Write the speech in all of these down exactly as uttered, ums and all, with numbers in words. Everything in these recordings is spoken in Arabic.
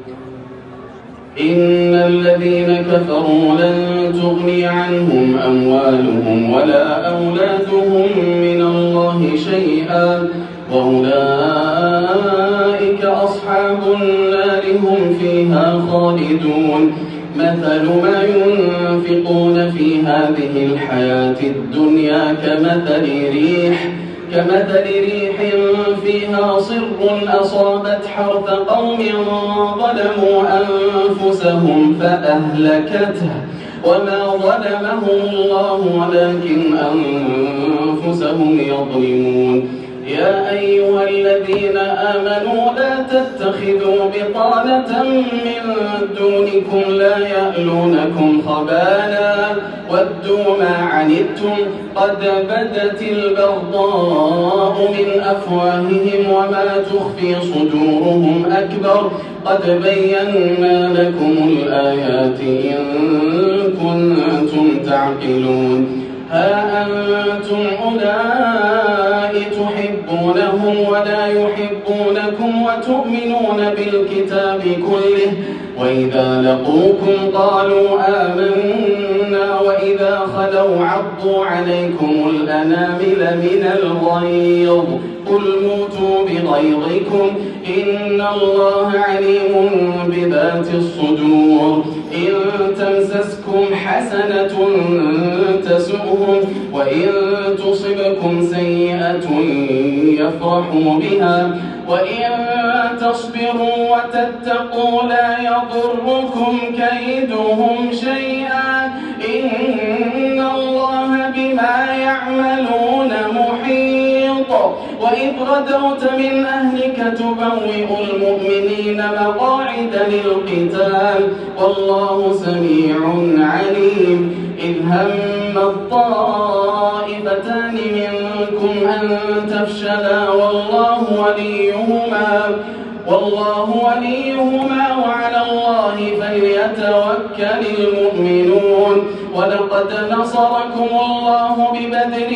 إن الذين كفروا لن تغني عنهم أموالهم ولا أولادهم من الله شيئا وأولئك أصحاب النار هم فيها خالدون. مثل ما ينفقون في هذه الحياة الدنيا كمثل ريح كمثل ريح فيها صر أصابت حرث قوم ظلموا أنفسهم فأهلكته وما ظلمهم الله ولكن أنفسهم يظلمون. يا أيها الذين آمنوا لا تتخذوا بطانة من دونكم لا يألونكم خبالا ودوا ما عنتم قد بدت البغضاء من أفواههم وما تخفي صدورهم أكبر قد بينا لكم الآيات إن كنتم تعقلون. ها أنتم أولئك تحبونهم ولا يحبونكم وتؤمنون بالكتاب كله وإذا لقوكم قالوا آمنا وإذا خلوا عضوا عليكم الأنامل من الغيظ قل موتوا بغيظكم إن الله عليم بذات الصدور. إن تمسسكم حسنة تسؤهم وإن تصبكم سيئة يفرحوا بها وإن تصبروا وتتقوا لا يضركم كيدهم شيئا إن الله بما يعملون محيط. وإذ غدوت من أهلك تبوئ المؤمنين مقاعد للقتال والله سميع عليم. إذ هم الطائفتان منكم أن تفشلا والله وليهما والله وليهما وعلى الله فليتوكل المؤمنون. ولقد نصركم الله ببدر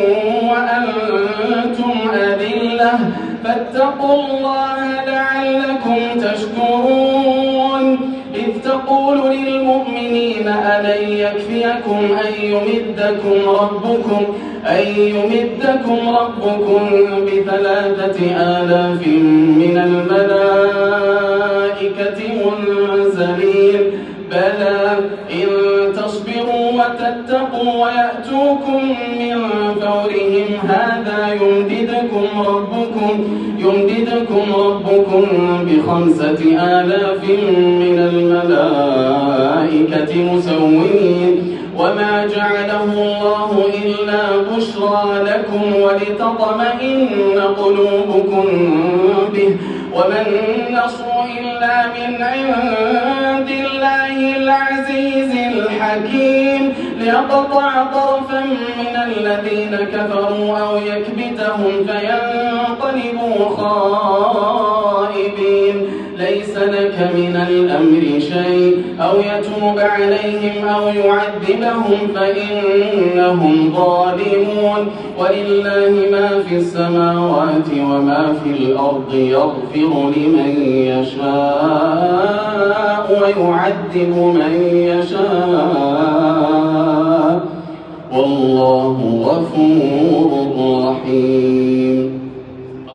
وأنتم أذلة فاتقوا الله لعلكم تشكرون. إذ تقول للمؤمنين ألن يكفيكم أن يمدكم ربكم أن يمدكم ربكم بثلاثة آلاف من الملائكة منزلين بلى إن تصبروا وتتقوا ويأتوكم من فورهم هذا يمددكم ربكم يمددكم ربكم بخمسة آلاف من الملائكة مسومين. وما جعله الله إلا بشرى لكم ولتطمئن قلوبكم به وما النصر إلا من عند الله العزيز الحكيم ليقطع طرفا من الذين كفروا أو يكبتهم فينقلبوا خائبين. ليس لك من الأمر شيء أو يتوب عليهم أو يعذبهم فإنهم ظالمون. ولله ما في السماوات وما في الأرض يغفر لمن يشاء ويعذب من يشاء والله غفور رحيم.